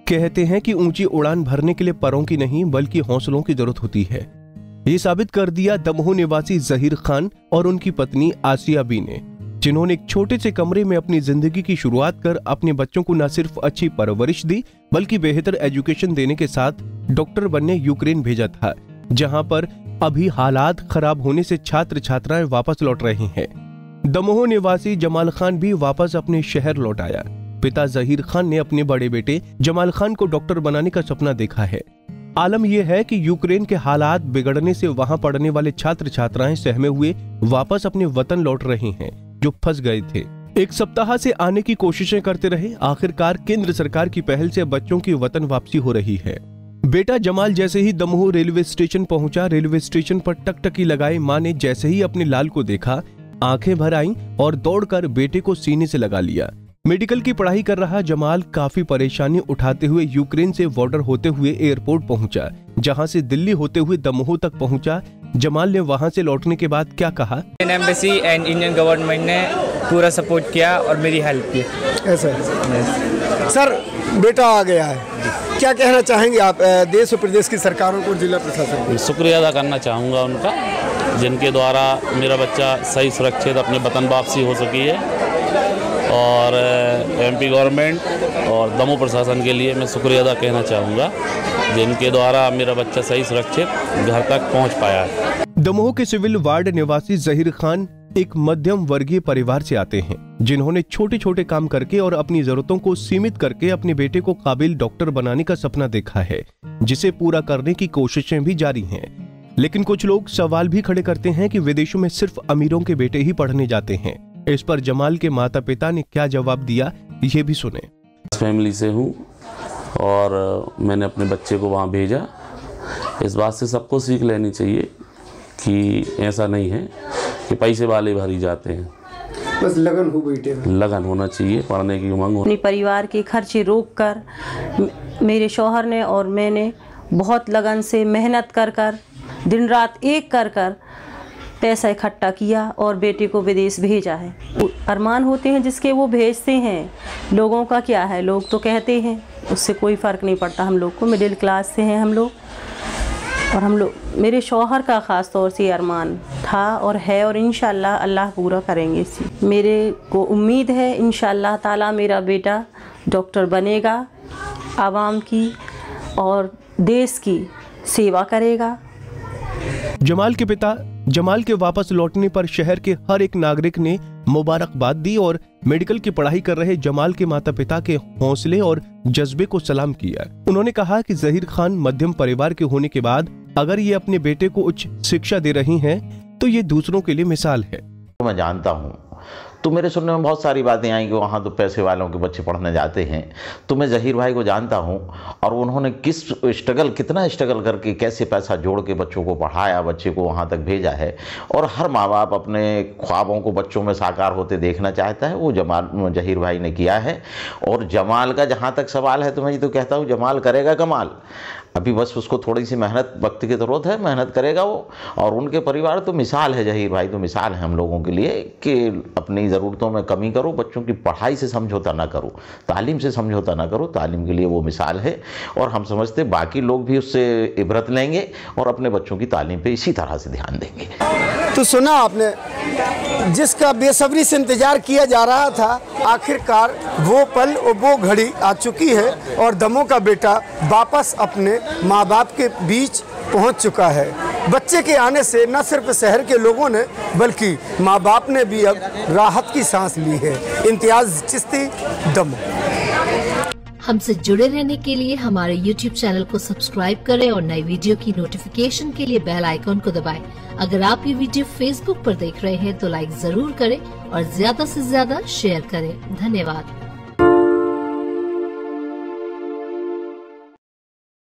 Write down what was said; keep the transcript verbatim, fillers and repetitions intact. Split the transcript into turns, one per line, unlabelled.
कहते हैं कि ऊंची उड़ान भरने के लिए परों की नहीं बल्कि हौसलों की जरूरत होती है। ये साबित कर दिया दमोह निवासी जहीर खान और उनकी पत्नी आसिया बी ने, जिन्होंने एक छोटे से कमरे में अपनी जिंदगी की शुरुआत कर अपने बच्चों को न सिर्फ अच्छी परवरिश दी बल्कि बेहतर एजुकेशन देने के साथ डॉक्टर बनने यूक्रेन भेजा था, जहां पर अभी हालात खराब होने से छात्र छात्राएं वापस लौट रहे हैं। दमोह निवासी जमाल खान भी वापस अपने शहर लौट आया। पिता जहीर खान ने अपने बड़े बेटे जमाल खान को डॉक्टर बनाने का सपना देखा है। आलम यह है कि यूक्रेन के हालात बिगड़ने से वहां पढ़ने वाले छात्र छात्राएं सहमे हुए वापस अपने वतन लौट रहे हैं, जो फंस गए थे। एक सप्ताह से आने की कोशिशें करते रहे, आखिरकार केंद्र सरकार की पहल से बच्चों की वतन वापसी हो रही है। बेटा जमाल जैसे ही दमोह रेलवे स्टेशन पहुंचा, रेलवे स्टेशन पर टकटकी लगाए मां ने जैसे ही अपने लाल को देखा, आंखें भर आईं और दौड़कर बेटे को सीने से लगा लिया। मेडिकल की पढ़ाई कर रहा जमाल काफी परेशानी उठाते हुए यूक्रेन से बॉर्डर होते हुए एयरपोर्ट पहुंचा, जहां से दिल्ली होते हुए दमोह तक पहुंचा। जमाल ने वहां से लौटने के बाद क्या कहा?
Indian embassy and Indian government ने पूरा सपोर्ट किया और मेरी हेल्प की।
ऐसा है सर, बेटा आ गया है, क्या कहना चाहेंगे आप देश और प्रदेश की सरकारों को, जिला प्रशासन को?
शुक्रिया अदा करना चाहूँगा उनका, जिनके द्वारा मेरा बच्चा सही सुरक्षित अपने वतन वापसी हो सकी है। और एमपी गवर्नमेंट और दमोह प्रशासन के लिए मैं शुक्रिया अदा कहना चाहूँगा, जिनके द्वारा मेरा बच्चा सही सुरक्षित घर तक पहुँच पाया है।
दमोह के सिविल वार्ड निवासी जहीर खान एक मध्यम वर्गीय परिवार से आते हैं, जिन्होंने छोटे छोटे काम करके और अपनी जरूरतों को सीमित करके अपने बेटे को काबिल डॉक्टर बनाने का सपना देखा है, जिसे पूरा करने की कोशिशें भी जारी हैं। लेकिन कुछ लोग सवाल भी खड़े करते हैं कि विदेशों में सिर्फ अमीरों के बेटे ही पढ़ने जाते हैं। इस पर जमाल के माता पिता ने क्या जवाब दिया, ये भी सुने।
फैमिली से हूँ और मैंने अपने बच्चे को वहाँ भेजा। इस बात से सबको सीख लेनी चाहिए कि ऐसा नहीं है कि पैसे वाले भरी जाते हैं,
बस लगन हो बेटे,
लगन होना चाहिए, पढ़ने की उमंग हो।
अपने परिवार के खर्चे रोककर मेरे शौहर ने और मैंने बहुत लगन से मेहनत कर कर दिन रात एक कर कर पैसा इकट्ठा किया और बेटे को विदेश भेजा है। अरमान होते हैं जिसके वो भेजते हैं, लोगों का क्या है, लोग तो कहते हैं, उससे कोई फ़र्क नहीं पड़ता। हम लोग को मिडिल क्लास से हैं हम लोग, और हम लोग, मेरे शौहर का ख़ास तौर से अरमान था और है, और इंशाल्लाह अल्लाह पूरा करेंगे इसी। मेरे को उम्मीद है इंशाल्लाह ताला मेरा बेटा डॉक्टर बनेगा, आवाम की और देश की सेवा करेगा।
जमाल के पिता जमाल के वापस लौटने पर शहर के हर एक नागरिक ने मुबारकबाद दी और मेडिकल की पढ़ाई कर रहे जमाल के माता पिता के हौसले और जज्बे को सलाम किया। उन्होंने कहा कि जहीर खान मध्यम परिवार के होने के बाद अगर ये अपने बेटे को उच्च शिक्षा दे रही हैं, तो ये दूसरों के लिए मिसाल है।
मैं जानता हूँ, तो मेरे सुनने में बहुत सारी बातें आई कि वहाँ तो पैसे वालों के बच्चे पढ़ने जाते हैं। तो मैं जहीर भाई को जानता हूँ और उन्होंने किस स्ट्रगल कितना स्ट्रगल करके कैसे पैसा जोड़ के बच्चों को पढ़ाया, बच्चे को वहाँ तक भेजा है। और हर माँ बाप अपने ख्वाबों को बच्चों में साकार होते देखना चाहता है, वो जमाल जहीर भाई ने किया है। और जमाल का जहाँ तक सवाल है तो मैं ये तो कहता हूँ जमाल करेगा कमाल। अभी बस उसको थोड़ी सी मेहनत वक्त की ज़रूरत है, मेहनत करेगा वो। और उनके परिवार तो मिसाल है, जहीर भाई तो मिसाल है हम लोगों के लिए कि अपनी ज़रूरतों में कमी करो, बच्चों की पढ़ाई से समझौता ना करो, तालीम से समझौता ना करो। तालीम के लिए वो मिसाल है और हम समझते बाकी लोग भी उससे इबरत लेंगे और अपने बच्चों की तालीम पे इसी तरह से ध्यान देंगे।
तो सुना आपने, जिसका बेसब्री से इंतजार किया जा रहा था, आखिरकार वो पल और वो घड़ी आ चुकी है और दमोह का बेटा वापस अपने माँ बाप के बीच पहुंच चुका है। बच्चे के आने से न सिर्फ शहर के लोगों ने बल्कि माँ बाप ने भी अब राहत की सांस ली है। इम्तियाज चिश्ती, दमोह।
हमसे जुड़े रहने के लिए हमारे यूट्यूब चैनल को सब्सक्राइब करें और नई वीडियो की नोटिफिकेशन के लिए बेल आइकॉन को दबाएं। अगर आप ये वीडियो फेसबुक पर देख रहे हैं तो लाइक जरूर करें और ज्यादा से ज्यादा शेयर करें। धन्यवाद।